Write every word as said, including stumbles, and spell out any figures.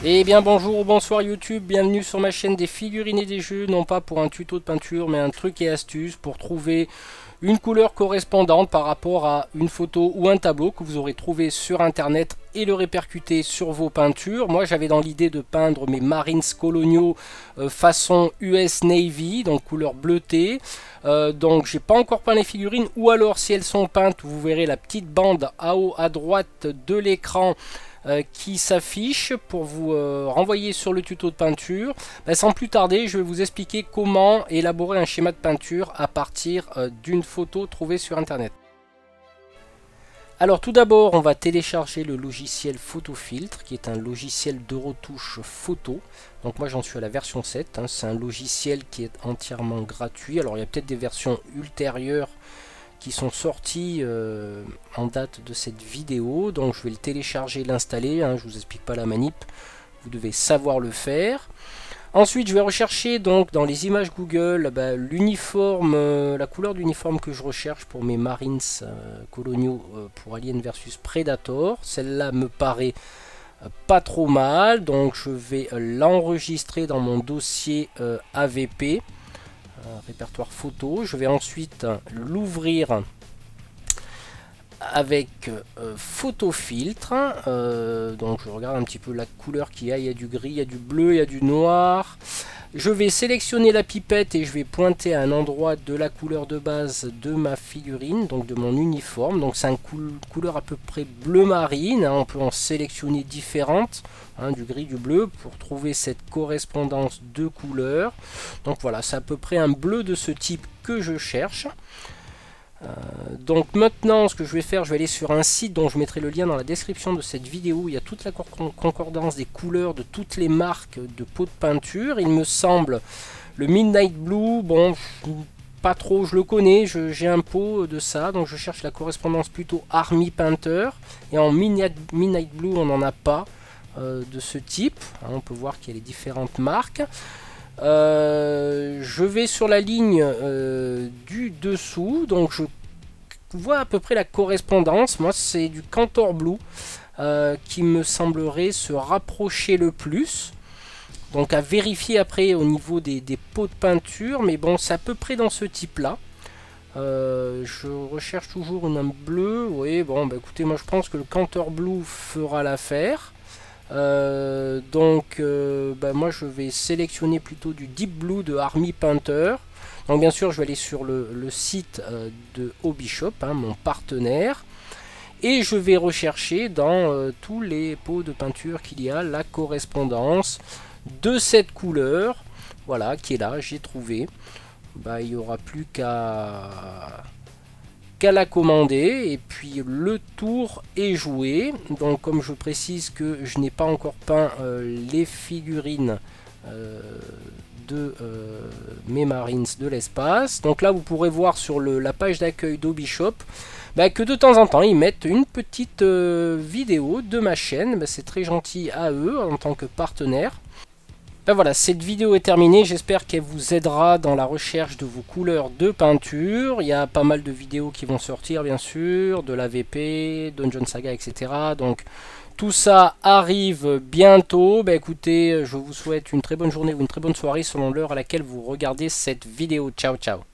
Eh bien bonjour ou bonsoir YouTube, bienvenue sur ma chaîne des figurines et des jeux, non pas pour un tuto de peinture mais un truc et astuce pour trouver une couleur correspondante par rapport à une photo ou un tableau que vous aurez trouvé sur internet et le répercuter sur vos peintures. Moi j'avais dans l'idée de peindre mes Marines coloniaux euh, façon U S Navy, donc couleur bleutée. Euh, donc j'ai pas encore peint les figurines, ou alors si elles sont peintes, vous verrez la petite bande à haut à droite de l'écran Euh, qui s'affiche pour vous euh, renvoyer sur le tuto de peinture. Ben, sans plus tarder, je vais vous expliquer comment élaborer un schéma de peinture à partir euh, d'une photo trouvée sur internet. Alors tout d'abord, on va télécharger le logiciel PhotoFiltre, qui est un logiciel de retouche photo. Donc moi j'en suis à la version sept, hein. C'est un logiciel qui est entièrement gratuit. Alors il y a peut-être des versions ultérieures qui sont sortis euh, en date de cette vidéo, donc je vais le télécharger, l'installer, hein, je vous explique pas la manip, vous devez savoir le faire. Ensuite je vais rechercher donc dans les images Google bah, l'uniforme, euh, la couleur d'uniforme que je recherche pour mes Marines euh, coloniaux euh, pour Alien versus Predator. Celle-là me paraît euh, pas trop mal, donc je vais euh, l'enregistrer dans mon dossier euh, A V P. Répertoire photo. Je vais ensuite l'ouvrir avec euh, PhotoFiltre. Euh, donc je regarde un petit peu la couleur qu'il y a. Il y a du gris, il y a du bleu, il y a du noir. Je vais sélectionner la pipette et je vais pointer à un endroit de la couleur de base de ma figurine, donc de mon uniforme. Donc c'est une couleur à peu près bleu marine, hein. On peut en sélectionner différentes, hein, du gris, du bleu, pour trouver cette correspondance de couleurs. Donc voilà, c'est à peu près un bleu de ce type que je cherche. Euh, donc maintenant ce que je vais faire, je vais aller sur un site dont je mettrai le lien dans la description de cette vidéo. Il y a toute la concordance des couleurs de toutes les marques de pots de peinture. Il me semble le Midnight Blue, bon pas trop, je le connais, j'ai un pot de ça, donc je cherche la correspondance plutôt Army Painter. Et en Midnight, Midnight Blue on n'en a pas euh, de ce type, hein, on peut voir qu'il y a les différentes marques. Euh, je vais sur la ligne euh, du dessous, donc je vois à peu près la correspondance. Moi c'est du Cantor Blue euh, qui me semblerait se rapprocher le plus, donc à vérifier après au niveau des, des pots de peinture, mais bon c'est à peu près dans ce type là. Euh, je recherche toujours un bleu. Oui, bon bah écoutez, moi je pense que le Cantor Blue fera l'affaire. Euh, donc euh, bah moi je vais sélectionner plutôt du Deep Blue de Army Painter. Donc bien sûr je vais aller sur le, le site euh, de Hobbyshop, hein, mon partenaire, et je vais rechercher dans euh, tous les pots de peinture qu'il y a la correspondance de cette couleur, voilà, qui est là, j'ai trouvé. Bah, il n'y aura plus qu'à qu'à la commander et puis le tour est joué. Donc comme je précise que je n'ai pas encore peint euh, les figurines euh, de euh, mes Marines de l'espace, donc là vous pourrez voir sur le, la page d'accueil d'Hobbyshop bah, que de temps en temps ils mettent une petite euh, vidéo de ma chaîne. Bah, c'est très gentil à eux en tant que partenaire. Ben voilà, cette vidéo est terminée, j'espère qu'elle vous aidera dans la recherche de vos couleurs de peinture. Il y a pas mal de vidéos qui vont sortir bien sûr, de l'A V P, Dungeon Saga, et cetera. Donc tout ça arrive bientôt. Ben écoutez, je vous souhaite une très bonne journée ou une très bonne soirée selon l'heure à laquelle vous regardez cette vidéo. Ciao ciao.